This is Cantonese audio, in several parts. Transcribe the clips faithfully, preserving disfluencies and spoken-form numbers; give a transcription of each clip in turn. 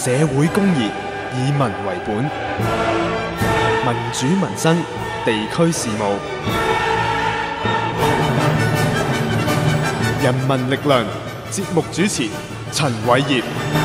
社會公義，以民為本，民主民生，地區事務，人民力量。節目主持陳偉業。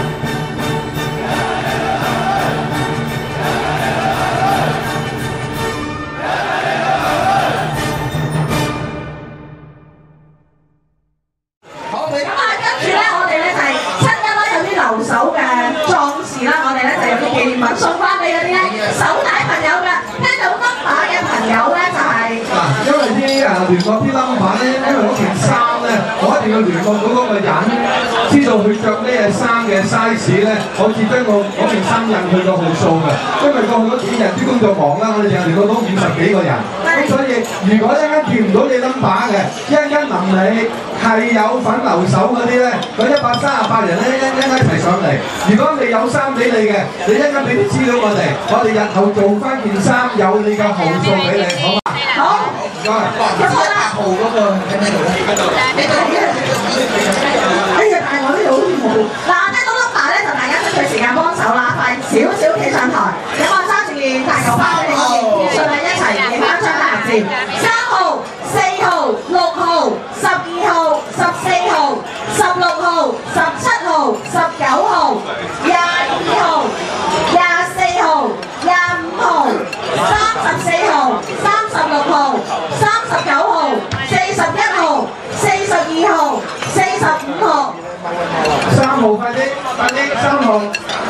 送翻俾嗰啲咧手帶朋友嘅，聽到 number 嘅朋友咧就係嗱，因為啲誒聯絡啲 number 咧，因為嗰件衫咧，我一定要聯絡到嗰個人，知道佢着咩衫嘅 size 咧，我至將個嗰件衫印佢個號數嘅。因為過去嗰幾日啲工作忙啦，我哋淨係聯絡到五十幾個人，咁所以如果一陣間見唔到你 number 嘅，一陣間臨你係有份留守嗰啲咧，嗰一百三十八人咧一陣間一齊上嚟。如果未有衫俾你嘅，你一陣間俾啲資料我哋，我哋日後做翻件衫有你嘅號數俾你，好嘛？好，唔該。咁一百號嗰個喺邊度咧？你度呢？哎呀，但係我呢度好似冇。嗱，聽到 number 咧，就大家爭取時間幫手啦，快少少企上台，咁我揸住件大球包俾你，我哋一齊影翻張大字。三號、四號、六號、十二號、十四號、十六號、十七號、十九號、廿二號、廿四號、廿五號、三十四號、三十六號、三十九號、四十一號、四十二號、四十五號。三號快啲，快啲，三號。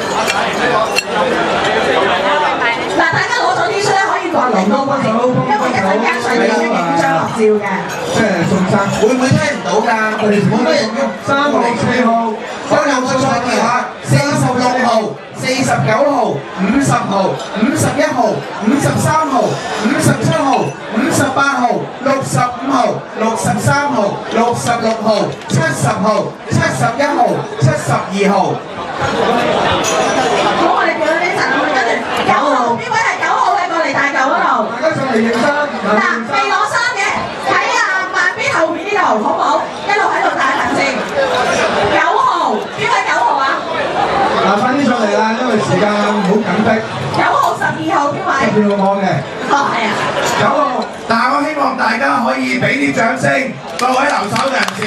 嗱，大家攞咗啲書咧，可以過嚟多幫手，因為一陣間上嚟影張合照嘅。即係送衫，會唔會聽唔到㗎？我哋冇乜人用。三號、四號，我有冇錯嘅話？四十六號、四十九號、五十號、五十一號、五十三號、五十七號、五十八號、六十五號、六十三號、六十六號、七十號、七十一號、七十二號。好，我哋叫咗呢陣，我哋跟住九號，邊位係九號嘅過嚟大舊嗰度？大家上嚟認衫。嗱，未攞衫嘅喺啊慢邊後邊呢度，好唔好？一路喺度帶行先。九號，邊位九號啊？嗱，快啲上嚟啦，因為時間好緊迫。九號、十二號邊位？十二號我嘅。哦，係啊。九號，但係我希望大家可以俾啲掌聲，各位留守人士。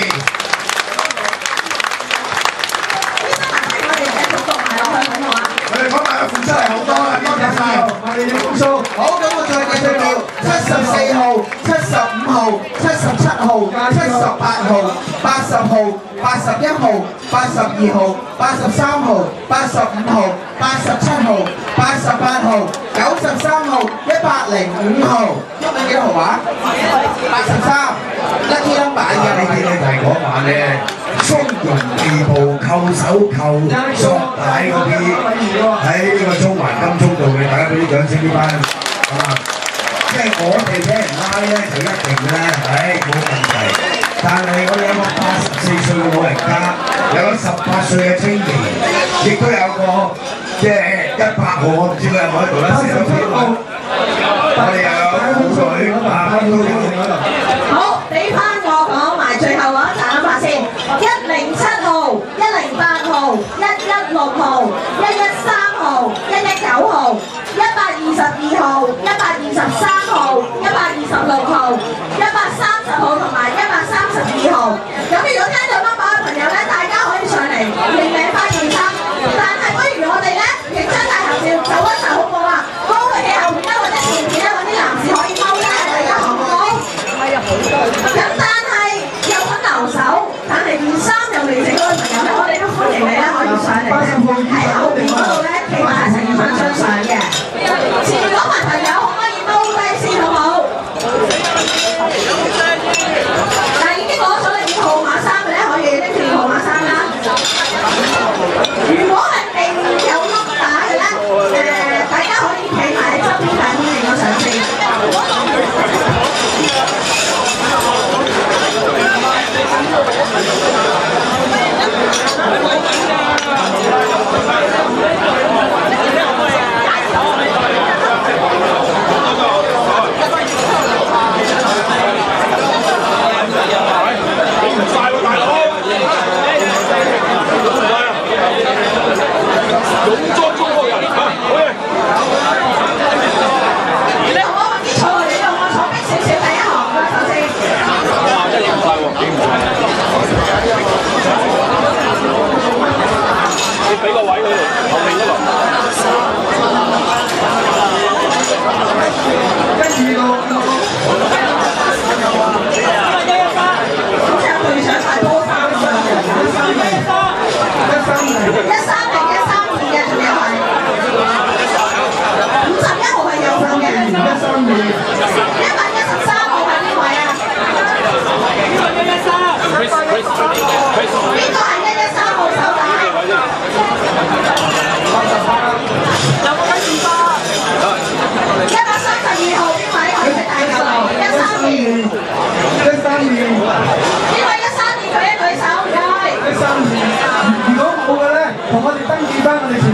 我哋講埋嘅付出係好多啦，多謝晒，我哋要公數。好，咁我再繼續到七十四號、七十五號、七十七號、七十八號、八十號、八十一號、八十二號、八十三號、八十五號、八十七號、八十八號、九十三號、一百零五號。今日幾號話？八十三。lucky number 嘅你見你提嗰晚咧，中庸地步、扣手扣、索帶嗰啲，喺呢個中環金鐘道嘅，大家俾啲掌聲呢班，係嘛？即係我哋俾人拉咧就一定咧，唉冇問題。但係我哋有個八十四歲嘅老人家，有個十八歲嘅青年，亦都有個即係一百號，我唔知佢有冇喺度啦，四十幾號。我哋又有好水啊，都有喺度。好，俾翻我講埋最後嗰一陣諗法先。一零七號、一零八號、一一六號、一一三號、一一九號、一百二十二號、一百二十三號、一百二十六號、一百三十號同埋一百三十二號。咁如果聽到 number 嘅朋友咧，大家可以上嚟認領翻件衫。但係不如我哋咧影張大合照，走一齊好過啦。高佢嘅後面咧，或者前面咧，揾啲男士可以踎低大家好唔好？咁但係有份留守，但係件衫又未整嗰個朋友咧，我哋都歡迎你咧可以上嚟喺後邊嗰度咧企埋一齊影翻張相嘅。前面嗰班朋友可唔可以踎低先好唔好？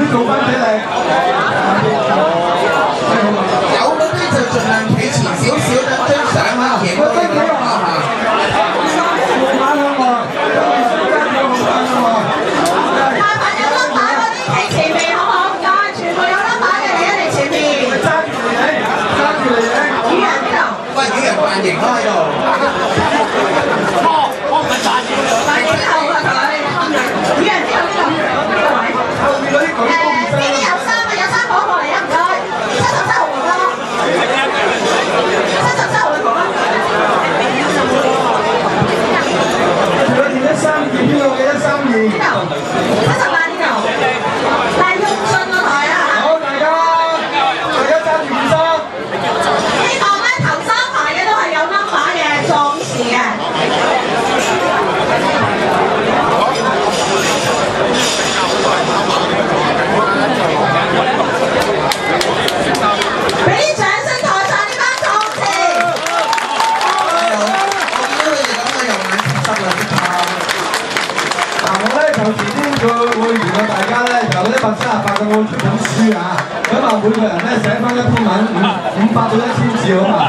做分俾你。 有嗰啲就盡量企前少少，等張相啊影到你個畫下。 馬向外， 麻煩有 number 嗰啲企前面好唔好？唔該，全部有 number 嘅嚟一嚟前面。 揸住嚟影，揸住嚟影。 魚人呢度。 喂，魚人扮型咯喺度。 大幾號啊佢？魚人之後呢度呢個位。 後面嗰啲舉高唔誒，邊啲有衫啊？有衫攞過嚟啊！唔該，七十七號哥哥。七十七號嘅哥哥。 佢哋一三二邊度嘅一三二。 呢度，七十八呢度。但係用盡個台啊！ 好，大家大家揸住件衫。 希望咧頭三排嘅都係有 number 嘅壯士嘅。俾啲掌聲台上呢班壯士。 嗱，我咧就前天佢會員啊，大家咧就一百三十八個會出本書啊，咁啊每個人咧寫翻一篇文五五百到一千字好嘛？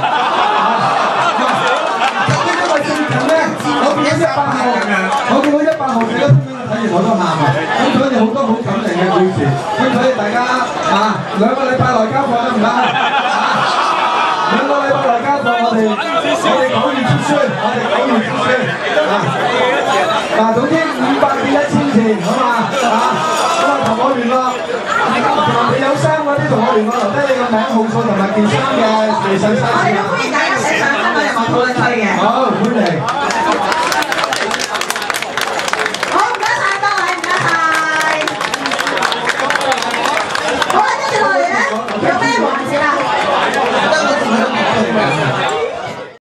咁因為最近咧，我見到一百號，我見到一百號寫咗篇文睇完我都喊啊！咁佢哋好多好感人嘅故事，咁所以大家啊兩個禮拜內交貨得唔得？兩個禮拜內交貨，我哋我哋九月出書，我哋九月出書啊！嗱，總之五百至一千字，好嘛？啊，咁啊同我聯絡，你有衫嗰啲同我聯絡，留低你個名、號數同埋件衫嘅微信 size。 我哋都歡迎大家寫上身，我哋望討論區嘅。 好，歡迎。